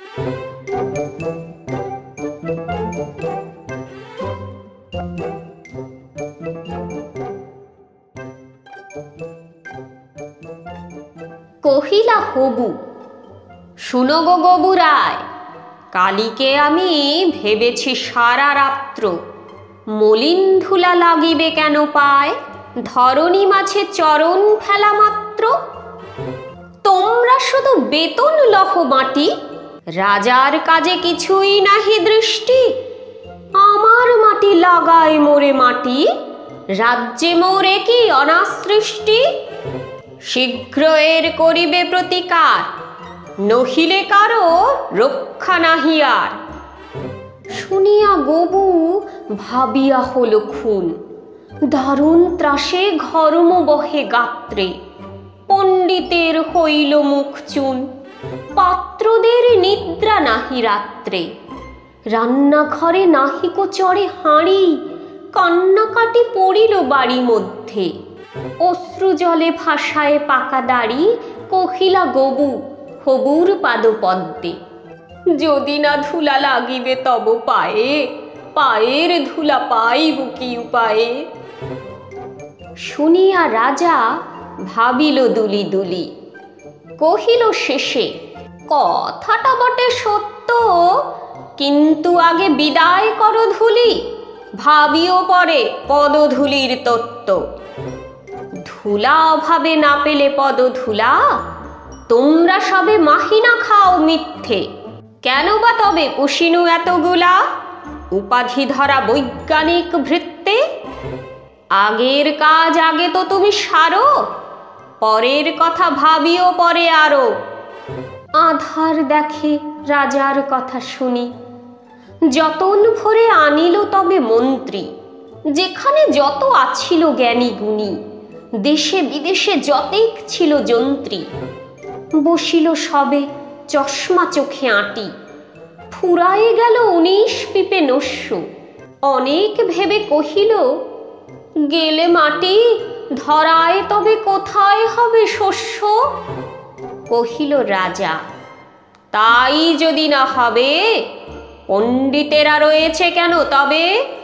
কহিলা হবু, শুনো গো গবু রায়, কালীকে আমি ভেবেছি সারা রাত্র, মলিন ধুলা লাগিবে কেন পায়, ধরণী মাঝে চরণ ফেলা মাত্র। তোমরা শুধু বেতন লহ মাটি, রাজার কাজে কিছুই নাহি দৃষ্টি। আমার মাটি লাগায় মোরে মাটি, রাজ্যে মোরে কি অনাসৃষ্টি। শীঘ্র এর করিবে প্রতিকার, নহিলে কারো রক্ষা নাহি আর। শুনিয়া গবু ভাবিয়া হল খুন, দারুণ ত্রাসে ঘর্ম বহে গাত্রে। পণ্ডিতের হইল মুখ চুন, পাত্রদের নিদ্রা নাহি রাত্রে। রান্নাঘরে নাহিকো চড়ে হাঁড়ি, কান্নাকাটি পড়িল বাড়ি মধ্যে। অশ্রু জলে ভাসায় পাকা দাড়ি, কহিলা গবু হবুর পাদপদ্মে। যদি না ধুলা লাগিবে তব পায়ে, পায়ের ধুলা পাইব কি উপায়ে। শুনিয়া রাজা ভাবিল দুলি দুলি, কহিল শেষে, কথাটা বটে সত্য, কিন্তু আগে বিদায় করো ধুলি, ভাবিও পরে পদধূলির তত্ত্ব। ধুলা অভাবে না পেলে পদধূলা, তোমরা সবে মাহিনা খাও মিথ্যে। কেন বা তবে পুষিনু এতগুলা, উপাধি ধরা বৈজ্ঞানিক ভৃত্যে। আগের কাজ আগে তো তুমি সারো, পরের কথা ভাবিও পরে আরো। আধার দেখে রাজার কথা শুনি, যতন ভরে আনিল তবে মন্ত্রী। যেখানে যত আছিল জ্ঞানী গুণী, দেশে বিদেশে যতেক ছিল যন্ত্রী। বসিল সবে চশমা চোখে আঁটি, ফুরায়ে গেল 19 পিপে নস্য। অনেক ভেবে কহিল, গেলে মাটি ধরায় তবে কোথায় হবে শস্য। কহিল রাজা, তাই যদি না হবে, পণ্ডিতেরা রয়েছে কেন তবে।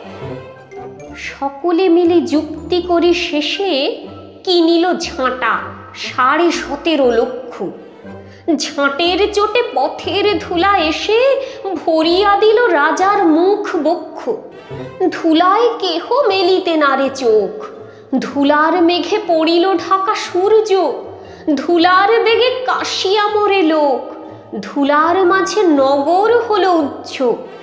সকলে মিলে যুক্তি করি শেষে কিনিল ঝাঁটা 17.5 লক্ষ। ঝাঁটের চোটে পথের ধুলা এসে ভরিয়া দিল রাজার মুখ বক্ষ। ধুলায় কেহ মেলিতে নারে চোখ, ধুলার মেঘে পড়িল ঢাকা সূর্য। ধুলার বেগে কাশিয়া মরে লোক, ধুলার মাঝে নগর হলো উচ্চ।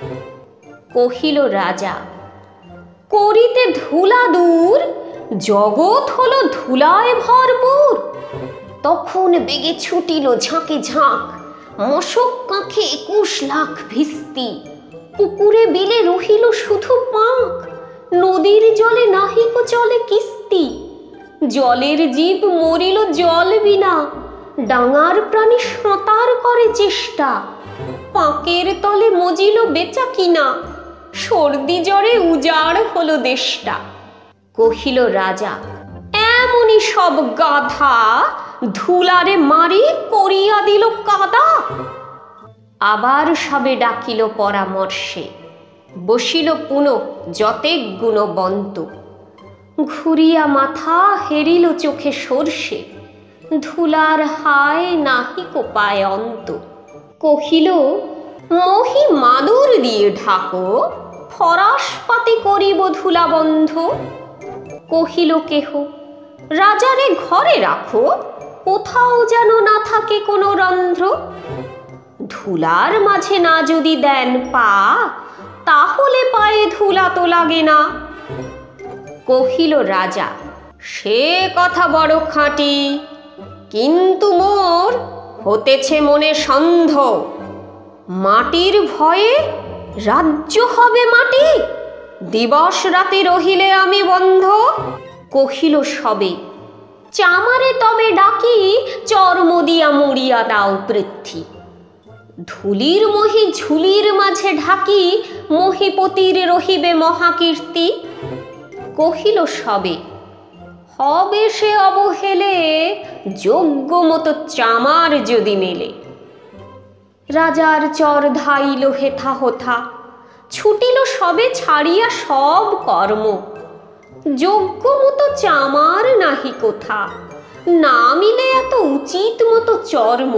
কহিল রাজা, করিতে ধুলা দূর, জগৎ হলো ধুলায় ভরপুর। তখন বেগে ছুটিল ঝাঁকে ঝাঁক, মশক কাঁখে 21 লাখ ভিস্তি। পুকুরে বিলে রহিল শুধু পাঁক, নদীর জলে নাহিকো চলে কিস্তি। জলের জীব মরিল জল বিনা, ডাঙার প্রাণী সাঁতার করে চেষ্টা। পাঁকের তলে মজিল বেচা কিনা, সর্দি জ্বরে উজাড় হলো দেশটা। কহিল রাজা, এমনই সব গাধা, ধুলারে মারি করিয়া দিল কাদা। আবার সবে ডাকিল পরামর্শে, বসিল পুনঃ যতেক গুণবন্ত। ঘুরিয়া মাথা হেরিল চোখে সর্ষে, ধুলার হায় নাহিকো পায় অন্ত। কহিল, মহি মাদুর দিয়ে ঢাকো, ফরাস পাতি করিব ধুলা বন্ধ। কহিল কেহ, রাজারে ঘরে রাখো, কোথাও যেন না থাকে কোনো রন্ধ্র। ধুলার মাঝে না যদি দেন পা, তাহলে পায়ে ধুলা তো লাগে না। কহিল রাজা, সে কথা বড় খাঁটি, কিন্তু মোর হতেছে মনে সন্দেহ। মাটির ভয়ে রাজ্য হবে মাটি, দিবস রাতে রহিলে আমি বন্ধ। কহিল সবে, চামারে তবে ডাকি, চর্ম দিয়া মুড়িয়া দাও পৃথ্বী। ধুলির মহি ঝুলির মাঝে ঢাকি, মহিপতির রহিবে মহাকীর্তি। কহিল সবে, হবে সে অবহেলে, যোগ্য মতো চামার যদি মেলে। রাজার চর ধাইল হেথা হোথা, ছুটিল সবে ছাড়িয়া সব কর্ম। যোগ্য মতো চামার নাহি কোথা, না মিলে এত উচিত মতো চর্ম।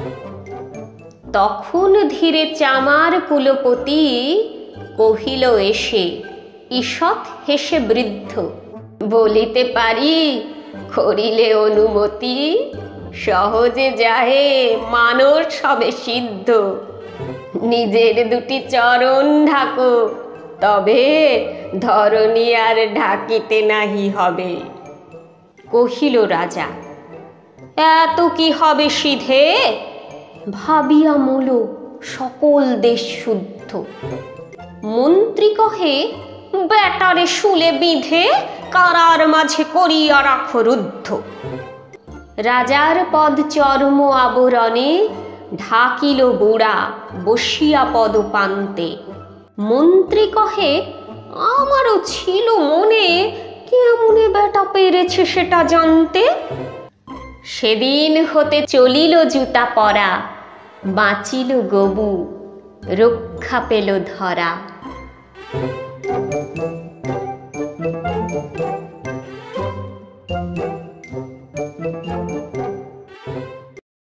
তখন ধীরে চামার কুলপতি কহিল এসে, ঈষৎ হেসে বৃদ্ধ, বলিতে পারি করিলে অনুমতি, সহজে যাহে মানস সবে সিদ্ধ। নিজের দুটি চরণ ঢাকো, তবে ধরণী আর ঢাকিতে নাহি হবে। কহিল রাজা, এত কি হবে সিধে, ভাবিয়া মূল সকল দেশ শুদ্ধ। মন্ত্রী কহে, বেটারে শুলে বিধে, কারার মাঝে করিয়া রাখো রুদ্ধ। রাজার পদ চর্ম আবরণে ঢাকিল বুড়া বসিয়া পদপান্তে। মন্ত্রী কহে, আমারও ছিল মনে, কেমনে বেটা পেরেছে সেটা জানতে। সেদিন হতে চলিল জুতা পরা, বাঁচিল গবু রক্ষা পেল ধরা।